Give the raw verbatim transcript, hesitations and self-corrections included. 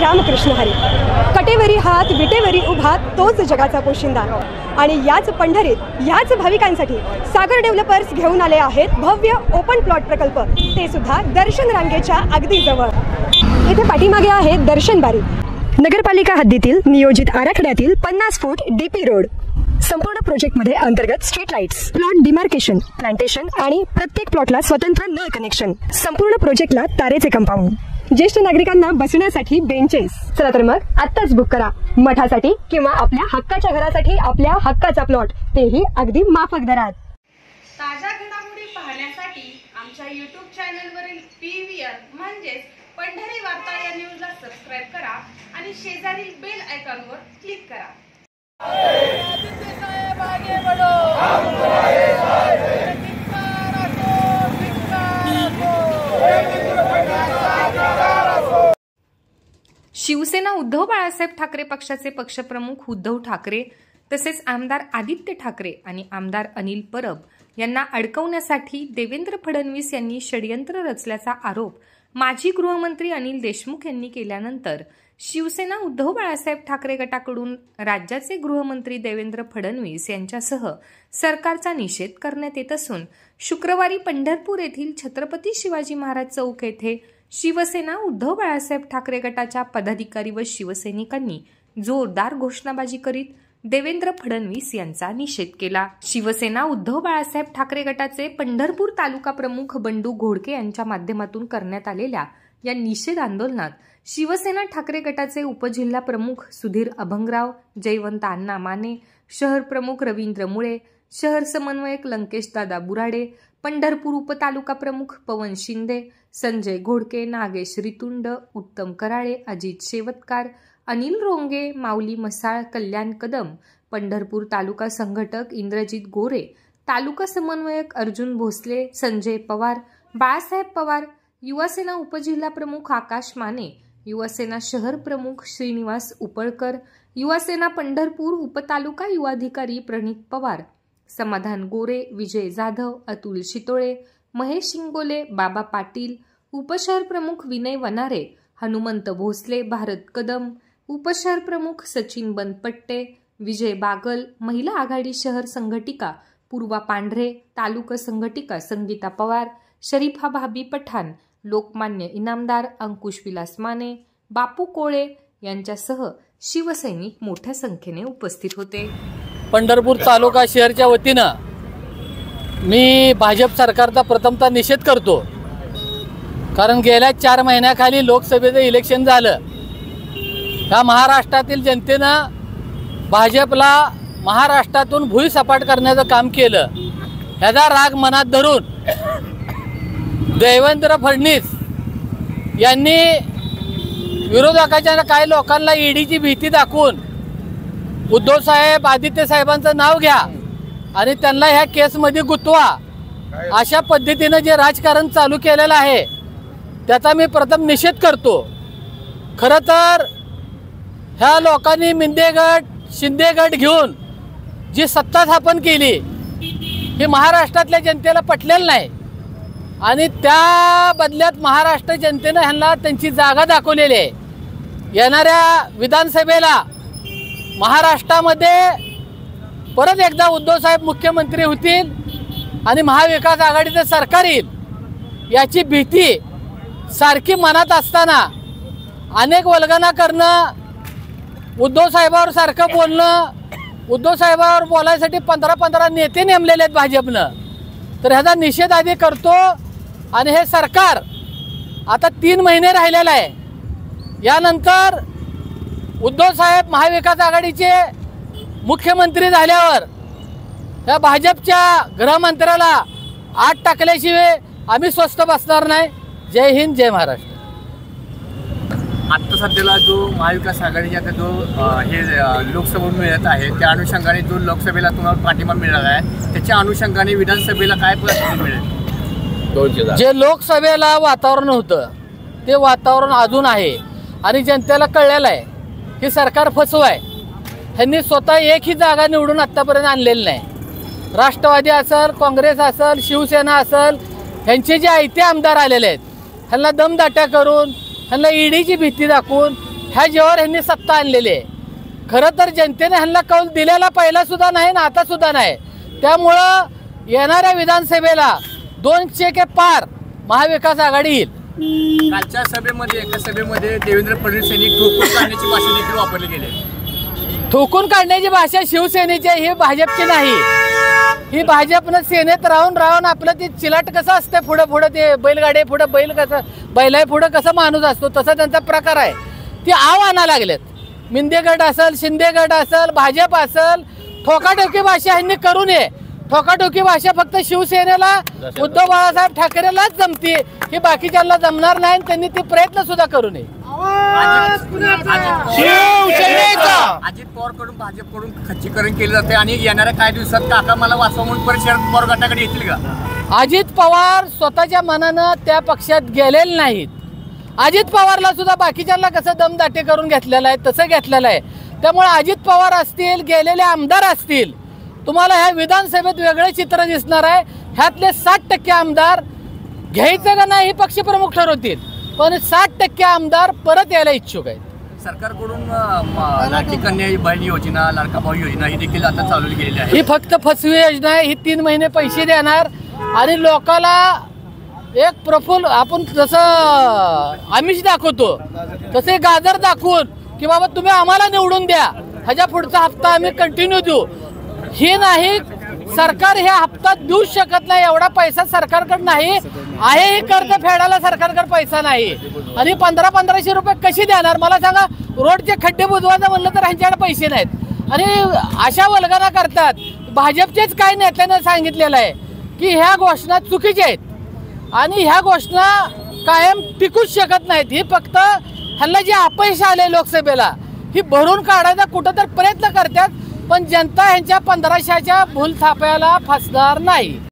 रामकृष्ण हरी. कटेवरी हात विटेवरी उभा तोच जगाचा पोशिंदा. आणि याच पंढरीत याच भाविकांसाठी सागर डेव्हलपर्स घेऊन आले आहेत भव्य ओपन प्लॉट प्रकल्प, ते सुद्धा दर्शन रांगेच्या अगदी जवळ. इथे पाठीमागे आहे दर्शन बारी. नगरपालिका हद्दीतील नियोजित आराखड्यातील पन्नास फूट डीपी रोड. संपूर्ण प्रोजेक्टमध्ये अंतर्गत street lights, plot demarcation, plantation आणि प्रत्येक प्लॉटला स्वतंत्र नळ कनेक्शन. संपूर्ण प्रोजेक्टला तारेचे कंपाऊंड. ज्येष्ठ नागरिकांना बसण्यासाठी बेंचेस. चला तर मग आत्ताच बुक करा मठासाठी किंवा आपल्या हक्काच्या घरासाठी आपल्या हक्काचा प्लॉट, तेही अगदी माफक दरात. ताज्या घडामोडी पाहण्यासाठी आमच्या यूट्यूब चॅनलवरील पीव्हीआर म्हणजेच पंढरी वार्ता या न्यूजला सबस्क्राइब करा आणि शेजारील बेल आयकॉनवर क्लिक करा. शिवसेना उद्धव बाळासाहेब ठाकरे पक्षाचे पक्षप्रमुख उद्धव ठाकरे तसेच आमदार आदित्य ठाकरे आणि आमदार अनिल परब यांना अडकवण्यासाठी देवेंद्र फडणवीस यांनी षडयंत्र रचल्याचा आरोप माजी गृहमंत्री अनिल देशमुख यांनी केल्यानंतर शिवसेना उद्धव बाळासाहेब ठाकरे गटाकडून राज्याचे गृहमंत्री देवेंद्र फडणवीस यांच्यासह सरकारचा निषेध करण्यात येत असून शुक्रवारी पंढरपूर येथील छत्रपती शिवाजी महाराज चौक येथे शिवसेना उद्धव बाळासाहेब ठाकरे गटाच्या पदाधिकारी व शिवसैनिकांनी जोरदार घोषणाबाजी करीत देवेंद्र फडणवीस यांचा निषेध केला. शिवसेना उद्धव बाळासाहेब ठाकरे गटाचे पंढरपूर तालुका प्रमुख बंडू घोडके यांच्या माध्यमातून करण्यात आलेल्या या निषेध आंदोलनात शिवसेना ठाकरे गटाचे उपजिल्हा प्रमुख सुधीर अभंगराव, जयवंत अण्णा माने, शहर प्रमुख रवींद्र मुळे, शहर समन्वयक लंकेश दादा बुराडे, पंढरपूर उपतालुका प्रमुख पवन शिंदे, संजय घोडके, नागेश रितुंड, उत्तम कराळे, अजित शेवतकार, अनिल रोंगे, माऊली मसाळ, कल्याण कदम, पंढरपूर तालुका संघटक इंद्रजित गोरे, तालुका समन्वयक अर्जुन भोसले, संजय पवार, बाळासाहेब पवार, युवासेना उपजिल्हा प्रमुख आकाश माने, युवासेना शहर प्रमुख श्रीनिवास उपळकर, युवासेना पंढरपूर उपतालुका युवाधिकारी प्रणित पवार, समाधान गोरे, विजय जाधव, अतुल शितोळे, महेश शिंगोले, बाबा पाटील, उपशहर प्रमुख विनय वनारे, हनुमंत भोसले, भारत कदम, उपशहर प्रमुख सचिन बनपट्टे, विजय बागल, महिला आघाडी शहर संघटिका पूर्वा पांढरे, तालुका संघटिका संगीता पवार, शरीफा भाबी पठाण, लोकमान्य इनामदार अंकुश विलास माने, बापू कोळे यांच्यासह शिवसैनिक मोठ्या संख्येने उपस्थित होते. पंढरपूर तालुका शहरच्या वतीनं मी भाजप सरकारचा प्रथमतः निषेध करतो. कारण गेल्या चार महिन्याखाली लोकसभेचं इलेक्शन झालं. ह्या महाराष्ट्रातील जनतेनं भाजपला महाराष्ट्रातून भुईसपाट करण्याचं काम केलं. ह्याचा राग मनात धरून देवेंद्र फडणवीस यांनी विरोधकाच्या काही लोकांना ईडीची भीती दाखवून उद्धव साहेब आदित्य साहेबांचं नाव घ्या आणि त्यांना ह्या केसमध्ये गुंतवा अशा पद्धतीनं जे राजकारण चालू केलेलं आहे त्याचा मी प्रथम निषेध करतो. खरं तर ह्या लोकांनी मिंदेगड शिंदेगड घेऊन जी सत्ता स्थापन केली ही महाराष्ट्रातल्या जनतेला पटलेलं नाही आणि त्या बदल्यात महाराष्ट्र जनतेनं ह्यांना त्यांची जागा दाखवलेली आहे. येणाऱ्या विधानसभेला महाराष्ट्रामध्ये परत एकदा उद्धव साहेब मुख्यमंत्री होतील आणि महाविकास आघाडीचं सरकार येईल याची भीती सारखी मनात असताना अनेक वल्गना करणं, उद्धव साहेबावर सारखं बोलणं, उद्धव साहेबावर बोलायसाठी पंधरा पंधरा नेते नेमलेले आहेत भाजपनं. तर ह्याचा निषेध आधी करतो आणि हे सरकार आता तीन महिने राहिलेलं आहे. यानंतर उद्धव साहेब महाविकास आघाडीचे मुख्यमंत्री झाल्यावर या भाजपच्या गृहमंत्र्याला आत टाकल्याशिवाय आम्ही स्वस्थ बसणार नाही. जय हिंद, जय महाराष्ट्र. आत्ता सध्याला जो महाविकास आघाडीचा जो हे लोकसभा मिळत आहे त्या अनुषंगाने जो लोकसभेला तुम्हाला पाठिंबा मिळाला आहे त्याच्या अनुषंगाने विधानसभेला काय परिस्थिती मिळेल? जे लोकसभेला वातावरण होतं ते वातावरण अजून आहे आणि जनतेला कळलेलं आहे की सरकार फसव आहे. ह्यांनी स्वतः एकही जागा निवडून आत्तापर्यंत आणलेली नाही. राष्ट्रवादी असेल, काँग्रेस असेल, शिवसेना असेल, ह्यांचे जे आयते आमदार आलेले आहेत ह्यांना दमदाट्या करून, ह्यांना ईडीची भीती दाखवून ह्या जेव्हा ह्यांनी सत्ता आणलेली आहे. खरं तर जनतेने ह्यांना कौल दिलेला पहिला सुद्धा नाही ना आता सुद्धा नाही. त्यामुळं येणाऱ्या विधानसभेला दोनशे के पार महाविकास आघाडी येईल. कालच्या सभेमध्ये एका सभेमध्ये देवेंद्र फडणवीस यांनी ठोकून काढण्याची भाषा देखील वापरली गेली. ठोकून काढण्याची भाषा शिवसेनेची ही भाजपची नाही. ही भाजपनं सेनेत राहून राहून आपलं ते चिलाट कसं असतं पुढं पुढं ते बैलगाडी पुढं बैल कसं बैलाय पुढं कसं माणूस असतो तसा त्यांचा प्रकार आहे. ती आव आणा लागलेत. मिंदे गट असेल शिंदे गट असेल भाजप असेल ठोकाठोकी भाषा ह्यांनी करू नये. ठोकाठोकी भाषा फक्त शिवसेनेला उद्धव बाळासाहेब ठाकरेलाच जमते. ही बाकीच्यांना जमणार नाही. त्यांनी ते प्रयत्न सुद्धा करू नये. अजित पवार कडून भाजपकडून खच्चीकरण केले जाते आणि येणाऱ्या काही दिवसात काका मला वाचवा म्हणून परत शरद पवार गटाकडे येतील का? अजित पवार स्वतःच्या मनानं त्या पक्षात गेलेले नाहीत. अजित पवारला सुद्धा बाकीच्यांना कसं दमदाटी करून घेतलेलं आहे तसं घेतलेलं आहे. त्यामुळे अजित पवार असतील गेलेले आमदार असतील तुम्हाला ह्या विधानसभेत वेगळे चित्र दिसणार आहे. ह्यातले साठ टक्के आमदार घ्यायचं का नाही हे पक्षप्रमुख ठरवतील. पण साठ टक्के आमदार परत यायला इच्छुक आहेत. सरकारकडून लाडकी कन्या बहीण योजना लाडका भाऊ योजना ही देखील आता चालू केलेली आहे. ही फक्त फसवी योजना आहे. ही तीन महिने पैसे देणार आणि लोकाला एक प्रफुल्ल आपण जसं आमिष दाखवतो तसे गाजर दाखवून की बाबा तुम्ही आम्हाला निवडून द्या ह्याच्या पुढचा हप्ता आम्ही कंटिन्यू देऊ. हे नाही सरकार ह्या हप्त्यात देऊ शकत नाही. एवढा पैसा सरकारकडे नाही आहे. हे कर्ज फेडायला सरकारकडे पैसा नाही. आणि पंधरा पंधराशे रुपये कशी देणार मला सांगा. रोडचे खड्डे बुजवायचं म्हणलं तर ह्यांच्याकडे पैसे नाहीत. आणि अशा वल्गना करतात. भाजपचेच काही नेत्यानं सांगितलेलं आहे की ह्या घोषणा चुकीच्या आहेत आणि ह्या घोषणा कायम टिकूच शकत नाहीत. ही फक्त ह्यांना जे अपयश आले लोकसभेला ही भरून काढायचा कुठं तर प्रयत्न करतात. पण जनता ह्यांच्या पंधराशेच्या भूल थाप्याला फसणार नाही.